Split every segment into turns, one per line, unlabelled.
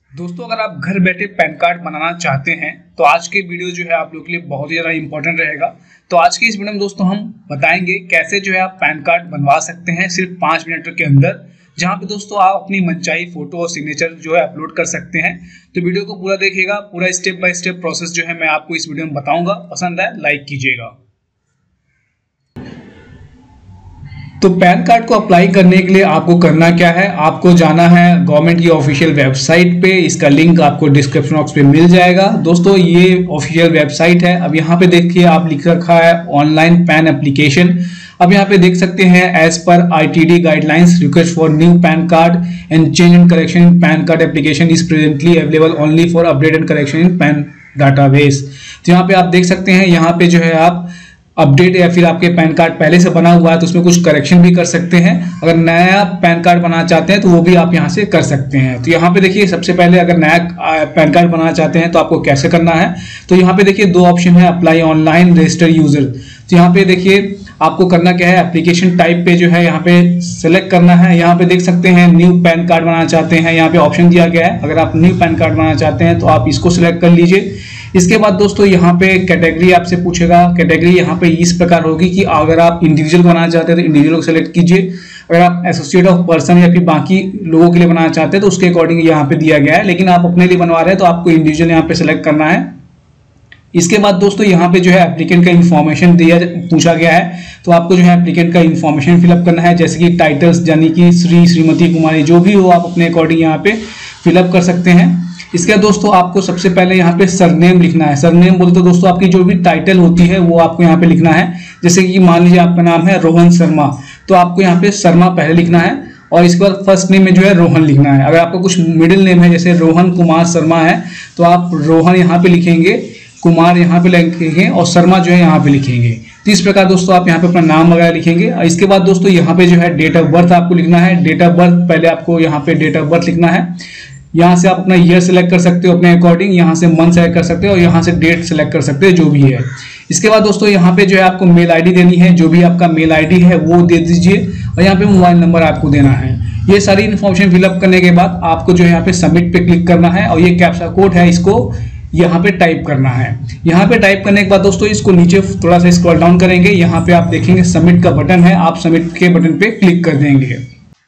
दोस्तों, अगर आप घर बैठे पैन कार्ड बनाना चाहते हैं तो आज के वीडियो जो है आप लोग के लिए बहुत ही ज़्यादा इंपॉर्टेंट रहेगा। तो आज के इस वीडियो में दोस्तों हम बताएंगे कैसे जो है आप पैन कार्ड बनवा सकते हैं सिर्फ 5 मिनट के अंदर, जहां पे दोस्तों आप अपनी मनचाही फोटो और सिग्नेचर जो है अपलोड कर सकते हैं। तो वीडियो को पूरा देखिएगा, पूरा स्टेप बाय स्टेप प्रोसेस जो है मैं आपको इस वीडियो में बताऊंगा। पसंद आए लाइक कीजिएगा। तो पैन कार्ड को अप्लाई करने के लिए आपको करना क्या है, आपको जाना है गवर्नमेंट की ऑफिशियल वेबसाइट पे। इसका लिंक आपको डिस्क्रिप्शन बॉक्स पे मिल जाएगा। दोस्तों, ये ऑफिशियल वेबसाइट है। अब यहाँ पे देखिए आप लिख रखा है ऑनलाइन पैन एप्लीकेशन। अब यहाँ पे देख सकते हैं as per ITD guidelines request for new PAN card and change and correction in PAN card application is presently available only for update and correction in PAN database. तो यहाँ पे आप देख सकते हैं, यहाँ पे जो है आप अपडेट या फिर आपके पैन कार्ड पहले से बना हुआ है तो उसमें कुछ करेक्शन भी कर सकते हैं। अगर नया पैन कार्ड बनाना चाहते हैं तो वो भी आप यहाँ से कर सकते हैं। तो यहाँ पे देखिए सबसे पहले अगर नया पैन कार्ड बनाना चाहते हैं तो आपको कैसे करना है। तो यहाँ पे देखिए दो ऑप्शन है, अप्लाई ऑनलाइन, रजिस्टर यूजर। तो यहाँ पे देखिए आपको करना क्या है, एप्लीकेशन टाइप पे जो है यहाँ पे सेलेक्ट करना है। यहाँ पे देख सकते हैं न्यू पैन कार्ड बनाना चाहते हैं, यहाँ पे ऑप्शन दिया गया है। अगर आप न्यू पैन कार्ड बनाना चाहते हैं तो आप इसको सिलेक्ट कर लीजिए। इसके बाद दोस्तों यहाँ पे कैटेगरी आपसे पूछेगा। कैटेगरी यहाँ पे इस प्रकार होगी कि अगर आप इंडिविजुअल बनाना चाहते हैं तो इंडिविजुअल को सिलेक्ट कीजिए। अगर आप एसोसिएट ऑफ पर्सन या फिर बाकी लोगों के लिए बनाना चाहते हैं तो उसके अकॉर्डिंग यहाँ पे दिया गया है, लेकिन आप अपने लिए बनवा रहे हैं तो आपको इंडिविजुअल यहाँ पे सिलेक्ट करना है। इसके बाद दोस्तों यहाँ पे जो है एप्लीकेंट का इन्फॉर्मेशन पूछा गया है, तो आपको जो है एप्लीकेंट का इन्फॉर्मेशन फिलअप करना है, जैसे कि टाइटल्स यानी कि श्री, श्रीमती, कुमारी जो भी हो आप अपने अकॉर्डिंग यहाँ पे फिलअप कर सकते हैं। इसके बाद दोस्तों आपको सबसे पहले यहाँ पे सरनेम लिखना है। सरनेम बोलते तो दोस्तों आपकी जो भी टाइटल होती है वो आपको यहाँ पे लिखना है। जैसे कि मान लीजिए आपका नाम है रोहन शर्मा, तो आपको यहाँ पे शर्मा पहले लिखना है और इसके बाद फर्स्ट नेम में जो है रोहन लिखना है। अगर आपका कुछ मिडिल नेम है जैसे रोहन कुमार शर्मा है तो आप रोहन यहाँ पे लिखेंगे, कुमार यहाँ पे लिखेंगे और शर्मा जो है यहाँ पे लिखेंगे। तो इस प्रकार दोस्तों आप यहाँ पे अपना नाम वगैरह लिखेंगे। और इसके बाद दोस्तों यहाँ पे जो है डेट ऑफ बर्थ आपको लिखना है। डेट ऑफ बर्थ पहले आपको यहाँ पे डेट ऑफ बर्थ लिखना है। यहाँ से आप अपना ईयर सेलेक्ट कर सकते हो अपने अकॉर्डिंग, यहाँ से मंथ सेलेक्ट कर सकते हो और यहाँ से डेट सेलेक्ट कर सकते हो जो भी है। इसके बाद दोस्तों यहाँ पे जो है आपको मेल आईडी देनी है, जो भी आपका मेल आईडी है वो दे दीजिए और यहाँ पे मोबाइल नंबर आपको देना है। ये सारी इन्फॉर्मेशन फिलअप करने के बाद आपको जो है यहाँ पे सबमिट पे क्लिक करना है और ये कैप्चा कोड है इसको यहाँ पे टाइप करना है। यहाँ पे टाइप करने के बाद दोस्तों इसको नीचे थोड़ा सा स्क्रॉल डाउन करेंगे, यहाँ पे आप देखेंगे सबमिट का बटन है, आप सबमिट के बटन पे क्लिक कर देंगे।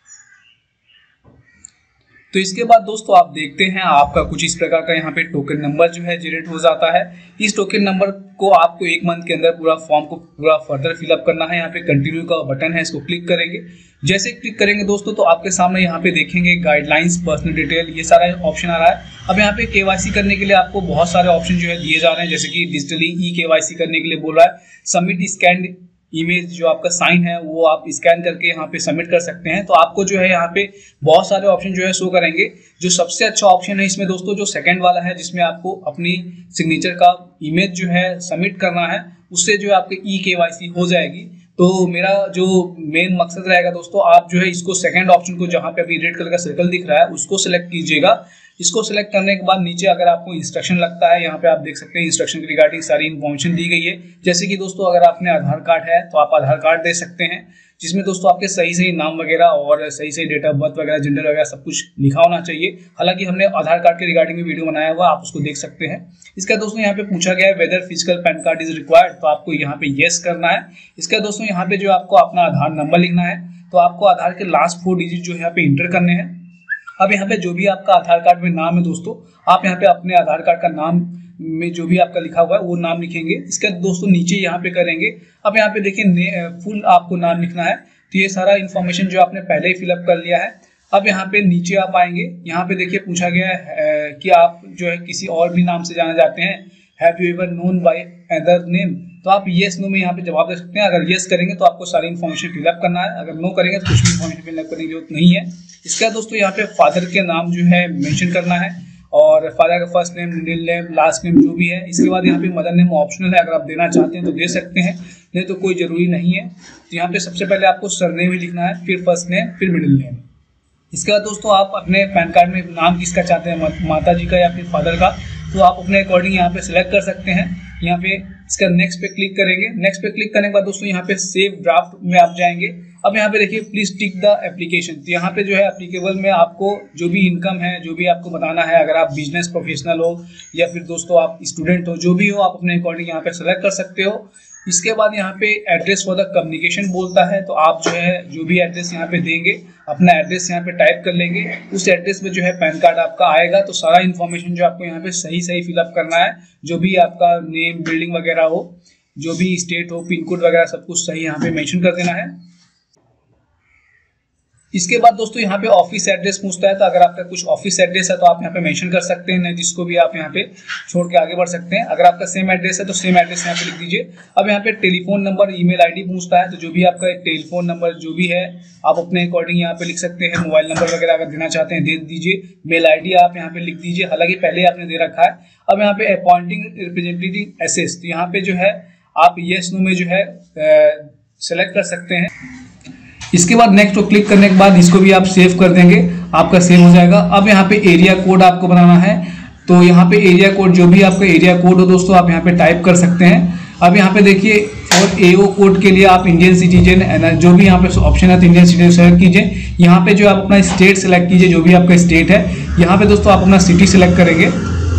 तो इसके बाद दोस्तों आप देखते हैं आपका कुछ इस प्रकार का यहाँ पे टोकन नंबर जो है जनरेट हो जाता है। इस टोकन नंबर को आपको 1 मंथ के अंदर पूरा फॉर्म को पूरा फर्दर फिलअप करना है। यहाँ पे कंटिन्यू का बटन है, इसको क्लिक करेंगे। जैसे क्लिक करेंगे दोस्तों तो आपके सामने यहाँ पे देखेंगे गाइडलाइंस, पर्सनल डिटेल, ये सारा ऑप्शन आ रहा है। अब यहाँ पे KYC करने के लिए आपको बहुत सारे ऑप्शन जो है दिए जा रहे हैं, जैसे कि डिजिटली KYC करने के लिए बोल रहा है। सबमिट स्कैन इमेज, जो आपका साइन है वो आप स्कैन करके यहाँ पे सबमिट कर सकते हैं। तो आपको जो है यहाँ पे बहुत सारे ऑप्शन जो है शो करेंगे। जो सबसे अच्छा ऑप्शन है इसमें दोस्तों जो सेकंड वाला है, जिसमें आपको अपनी सिग्नेचर का इमेज जो है सबमिट करना है, उससे जो है आपकी KYC हो जाएगी। तो मेरा जो मेन मकसद रहेगा दोस्तों, आप जो है इसको सेकंड ऑप्शन को जहाँ पे अभी रेड कलर का सर्कल दिख रहा है उसको सिलेक्ट कीजिएगा। इसको सिलेक्ट करने के बाद नीचे अगर आपको इंस्ट्रक्शन लगता है, यहाँ पे आप देख सकते हैं इंस्ट्रक्शन के रिगार्डिंग सारी इन्फॉर्मेशन दी गई है। जैसे कि दोस्तों अगर आपने आधार कार्ड है तो आप आधार कार्ड दे सकते हैं, जिसमें दोस्तों आपके सही नाम वगैरह और सही डेट ऑफ बर्थ वगैरह, जेंडर वगैरह सब कुछ लिखा होना चाहिए। हालांकि हमने आधार कार्ड के रिगार्डिंग में वीडियो बनाया हुआ, आप उसको देख सकते हैं। इसका दोस्तों यहाँ पे पूछा गया है whether physical PAN card is required, तो आपको यहाँ पे येस करना है। इसका दोस्तों यहाँ पे जो आपको अपना आधार नंबर लिखना है, तो आपको आधार के लास्ट 4 डिजिट जो यहाँ पे इंटर करने हैं। अब यहाँ पे जो भी आपका आधार कार्ड में नाम है दोस्तों, आप यहाँ पे अपने आधार कार्ड का नाम में जो भी आपका लिखा हुआ है वो नाम लिखेंगे। इसके दोस्तों नीचे यहाँ पे करेंगे। अब यहाँ पे देखिए फुल आपको नाम लिखना है। तो ये सारा इन्फॉर्मेशन जो आपने पहले ही फिलअप कर लिया है। अब यहाँ पे नीचे आप आएंगे, यहाँ पे देखिए पूछा गया है कि आप जो है किसी और भी नाम से जाना जाते हैं, have you ever known by other name, तो आप येस नो में यहाँ पे जवाब दे सकते हैं। अगर येस करेंगे तो आपको सारी इन्फॉर्मेशन फिलअप करना है, अगर नो करेंगे तो कुछ भी इन्फॉर्मेशन फिलअप करने की जरूरत नहीं है। इसका दोस्तों यहाँ पे फादर के नाम जो है मेंशन करना है और फादर का first name, middle name, last name जो भी है। इसके बाद यहाँ पे मदर नेम ऑप्शनल है, अगर आप देना चाहते हैं तो दे सकते हैं, नहीं तो कोई जरूरी नहीं है। तो यहाँ पे सबसे पहले आपको सरनेम ही लिखना है, फिर फर्स्ट नेम, फिर मिडिल नेम। इसके बाद दोस्तों आप अपने पैन कार्ड में नाम किसका चाहते हैं, माता जी का या फिर फादर का, तो आप अपने अकॉर्डिंग यहाँ पे सिलेक्ट कर सकते हैं। यहाँ पे इसका नेक्स्ट पे क्लिक करेंगे। नेक्स्ट पे क्लिक करने के बाद दोस्तों यहाँ पे सेव ड्राफ्ट में आप जाएंगे अब यहाँ पे देखिए प्लीज टिक द एप्लीकेशन, तो यहाँ पे जो है एप्लीकेबल में आपको जो भी इनकम है, जो भी आपको बताना है, अगर आप बिजनेस प्रोफेशनल हो या फिर दोस्तों आप स्टूडेंट हो, जो भी हो आप अपने अकॉर्डिंग यहाँ पे सेलेक्ट कर सकते हो। इसके बाद यहाँ पे एड्रेस फॉर द कम्युनिकेशन बोलता है, तो आप जो है जो भी एड्रेस यहाँ पे देंगे, अपना एड्रेस यहाँ पे टाइप कर लेंगे, उस एड्रेस में जो है पैन कार्ड आपका आएगा। तो सारा इन्फॉर्मेशन जो आपको यहाँ पे सही सही फिलअप करना है, जो भी आपका नेम, बिल्डिंग वगैरह हो, जो भी स्टेट हो, पिन कोड वगैरह सब कुछ सही यहाँ पे मेंशन कर देना है। इसके बाद दोस्तों यहाँ पे ऑफिस एड्रेस पूछता है, तो अगर आपका कुछ ऑफिस एड्रेस है तो आप यहाँ पे मेंशन कर सकते हैं, नहीं जिसको भी आप यहाँ पे छोड़ के आगे बढ़ सकते हैं। अगर आपका सेम एड्रेस है तो सेम एड्रेस यहाँ पे लिख दीजिए। अब यहाँ पे टेलीफोन नंबर, ईमेल आईडी पूछता है, तो जो भी आपका टेलीफोन नंबर जो भी है आप अपने अकॉर्डिंग यहाँ पे लिख सकते हैं। मोबाइल नंबर वगैरह अगर देना चाहते हैं दे दीजिए। मेल आईडी आप यहाँ पे लिख दीजिए, हालांकि पहले आपने दे रखा है। अब यहाँ पे अपॉइंटिंग रिप्रेजेंटेटिव एसेस, तो यहाँ पे जो है आप येस नो में जो है सेलेक्ट कर सकते हैं। इसके बाद नेक्स्ट को क्लिक करने के बाद इसको भी आप सेव कर देंगे, आपका सेव हो जाएगा। अब यहाँ पे एरिया कोड आपको बनाना है, तो यहाँ पे एरिया कोड जो भी आपका एरिया कोड हो दोस्तों आप यहाँ पे टाइप कर सकते हैं। अब यहाँ पे देखिए और एओ कोड के लिए आप इंडियन सिटीजन, जो भी यहाँ पे ऑप्शन है तो इंडियन सिटीजन सेलेक्ट कीजिए। यहाँ पे जो आप अपना स्टेट सेलेक्ट कीजिए, जो भी आपका स्टेट है। यहाँ पे दोस्तों आप अपना सिटी सेलेक्ट करेंगे।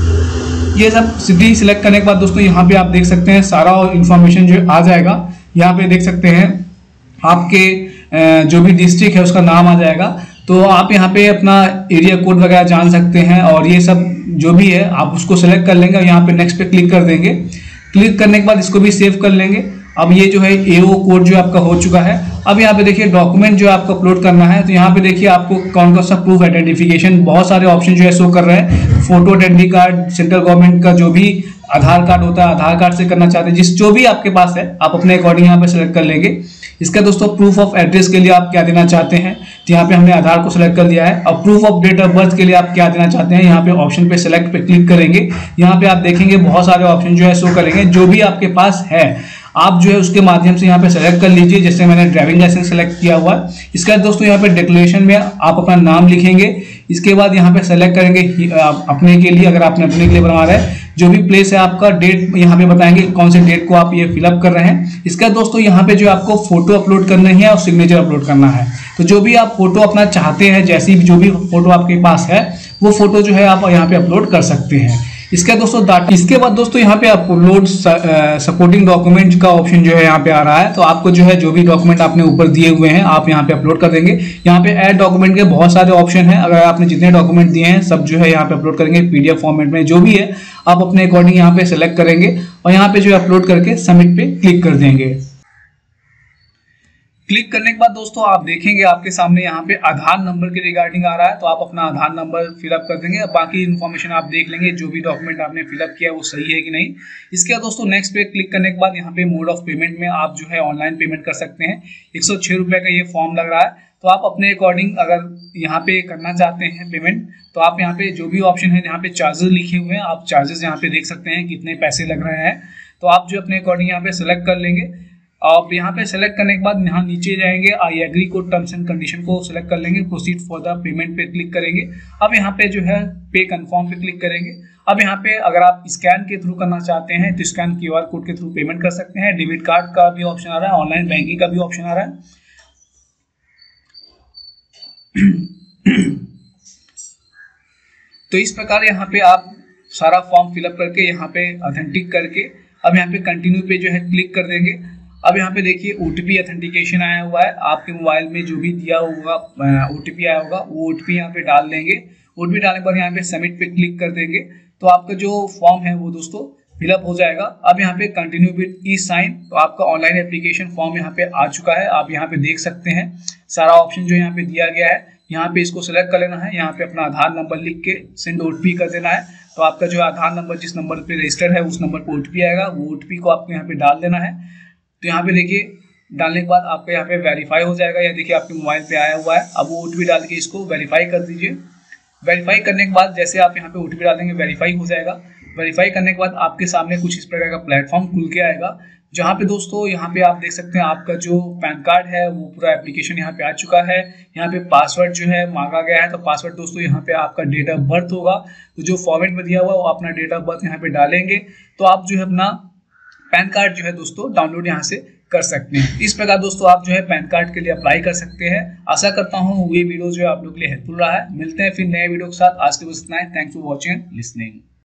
ये सब सिटी सेलेक्ट करने के बाद दोस्तों यहाँ पे आप देख सकते हैं सारा इन्फॉर्मेशन जो आ जाएगा। यहाँ पे देख सकते हैं आपके जो भी डिस्ट्रिक्ट है उसका नाम आ जाएगा, तो आप यहाँ पे अपना एरिया कोड वगैरह जान सकते हैं, और ये सब जो भी है आप उसको सेलेक्ट कर लेंगे। यहाँ पे नेक्स्ट पे क्लिक कर देंगे। क्लिक करने के बाद इसको भी सेव कर लेंगे। अब ये जो है एओ कोड जो आपका हो चुका है। अब यहाँ पे देखिए डॉक्यूमेंट जो आपको अपलोड करना है, तो यहाँ पे देखिए आपको कौन कौन सा प्रूफ आइडेंटिफिकेशन, बहुत सारे ऑप्शन जो है शो कर रहे हैं। Photo, identity card, central government का जो भी आधार कार्ड होता है, आधार कार्ड से करना चाहते हैं, जो भी आपके पास है आप अपने अकॉर्डिंग यहाँ पे सेलेक्ट कर लेंगे। इसका दोस्तों प्रूफ ऑफ एड्रेस के लिए आप क्या देना चाहते हैं, तो यहाँ पे हमने आधार को सिलेक्ट कर लिया है। अब proof of date of birth के लिए आप क्या देना चाहते हैं, यहाँ पे ऑप्शन पे सेलेक्ट पे क्लिक करेंगे। यहाँ पे आप देखेंगे बहुत सारे ऑप्शन जो है शो करेंगे, जो भी आपके पास है आप जो है उसके माध्यम से यहाँ पे सेलेक्ट कर लीजिए। जैसे मैंने ड्राइविंग लाइसेंस सेलेक्ट किया हुआ है। इसका दोस्तों यहाँ पे डिक्लेरेशन में आप अपना नाम लिखेंगे। इसके बाद यहाँ पे सेलेक्ट करेंगे अपने के लिए, अगर आपने अपने के लिए बनवा रहा है, जो भी प्लेस है आपका, डेट यहाँ पे बताएंगे कौन से डेट को आप ये फिलअप कर रहे हैं। इसका दोस्तों यहाँ पे जो आपको फोटो अपलोड करनी है और सिग्नेचर अपलोड करना है, तो जो भी आप फोटो अपना चाहते हैं, जैसी जो भी फोटो आपके पास है वो फोटो जो है आप यहाँ पे अपलोड कर सकते हैं। इसके दोस्तों डाटा, इसके बाद दोस्तों यहाँ पे अपलोड सपोर्टिंग डॉक्यूमेंट का ऑप्शन जो है यहाँ पे आ रहा है, तो आपको जो है जो भी डॉक्यूमेंट आपने ऊपर दिए हुए हैं आप यहाँ पे अपलोड कर देंगे। यहाँ पे ऐड डॉक्यूमेंट के बहुत सारे ऑप्शन हैं, अगर आपने जितने डॉक्यूमेंट दिए हैं सब जो है यहाँ पे अपलोड करेंगे पीडीएफ फॉर्मेट में, जो भी है आप अपने अकॉर्डिंग यहाँ पे सेलेक्ट करेंगे और यहाँ पे जो है अपलोड करके सबमिट पे क्लिक कर देंगे। क्लिक करने के बाद दोस्तों आप देखेंगे आपके सामने यहाँ पे आधार नंबर के रिगार्डिंग आ रहा है, तो आप अपना आधार नंबर फिलअप कर देंगे। बाकी इन्फॉर्मेशन आप देख लेंगे, जो भी डॉक्यूमेंट आपने फिलअप किया वो सही है कि नहीं। इसके बाद दोस्तों नेक्स्ट पे क्लिक करने के बाद यहाँ पे मोड ऑफ पेमेंट में आप जो है ऑनलाइन पेमेंट कर सकते हैं। 106 रुपये का ये फॉर्म लग रहा है, तो आप अपने अकॉर्डिंग अगर यहाँ पे करना चाहते हैं पेमेंट, तो आप यहाँ पे जो भी ऑप्शन है, यहाँ पे चार्जेस लिखे हुए हैं, आप चार्जेस यहाँ पे देख सकते हैं कितने पैसे लग रहे हैं, तो आप जो अपने अकॉर्डिंग यहाँ पे सेलेक्ट कर लेंगे। आप यहाँ पे सेलेक्ट करने के बाद यहाँ नीचे जाएंगे, आई एग्री को टर्म्स एंड कंडीशन को सेलेक्ट कर लेंगे, प्रोसीड फॉर द पेमेंट पे क्लिक करेंगे। अब यहाँ पे जो है पे कंफर्म पे क्लिक करेंगे। अब यहाँ पे अगर आप स्कैन के थ्रू करना चाहते हैं तो स्कैन क्यूआर कोड के थ्रू पेमेंट कर सकते हैं। डेबिट कार्ड का भी ऑप्शन आ रहा है, ऑनलाइन बैंकिंग का भी ऑप्शन आ रहा है। तो इस प्रकार यहाँ पे आप सारा फॉर्म फिलअप करके यहाँ पे ऑथेंटिक करके अब यहाँ पे कंटिन्यू पे जो है क्लिक कर देंगे। अब यहाँ पे देखिए ओटीपी ऑथेंटिकेशन आया हुआ है, आपके मोबाइल में जो भी दिया होगा ओटीपी आया होगा वो ओटीपी यहाँ पे डाल देंगे। ओटीपी डालने के बाद यहाँ पे सबमिट पे क्लिक कर देंगे, तो आपका जो फॉर्म है वो दोस्तों फिलअप हो जाएगा। अब यहाँ पे कंटिन्यू विद ई साइन, तो आपका ऑनलाइन एप्लीकेशन फॉर्म यहाँ पे आ चुका है। आप यहाँ पे देख सकते हैं सारा ऑप्शन जो यहाँ पे दिया गया है, यहाँ पे इसको सेलेक्ट कर लेना है। यहाँ पे अपना आधार नंबर लिख के सेंड ओटीपी कर देना है, तो आपका जो आधार नंबर जिस नंबर पे रजिस्टर्ड है उस नंबर पर ओटीपी आएगा, वो ओटीपी को आपको यहाँ पे डाल देना है। तो यहाँ पे देखिए डालने के बाद आपका यहाँ पे वेरीफाई हो जाएगा, या देखिए आपके मोबाइल पे आया हुआ है। अब वो ओटीपी डाल के इसको वेरीफाई कर दीजिए। वेरीफाई करने के बाद जैसे आप यहाँ पे ओटीपी डाल देंगे वेरीफाई हो जाएगा। वेरीफाई करने के बाद आपके सामने कुछ इस प्रकार का प्लेटफॉर्म खुल के आएगा, जहाँ पे दोस्तों यहाँ पे आप देख सकते हैं आपका जो पैन कार्ड है वो पूरा एप्लीकेशन यहाँ पे आ चुका है। यहाँ पे पासवर्ड जो है मांगा गया है, तो पासवर्ड दोस्तों यहाँ पे आपका डेट ऑफ बर्थ होगा, तो जो फॉर्मेट में दिया हुआ वो अपना डेट ऑफ बर्थ यहाँ पे डालेंगे, तो आप जो है अपना पैन कार्ड जो है दोस्तों डाउनलोड यहाँ से कर सकते हैं। इस प्रकार दोस्तों आप जो है पैन कार्ड के लिए अप्लाई कर सकते हैं। आशा करता हूँ ये वीडियो जो है आप लोग के लिए हेल्पफुल रहा है। मिलते हैं फिर नए वीडियो के साथ। आज के बस इतना ही। Thanks for watching and listening.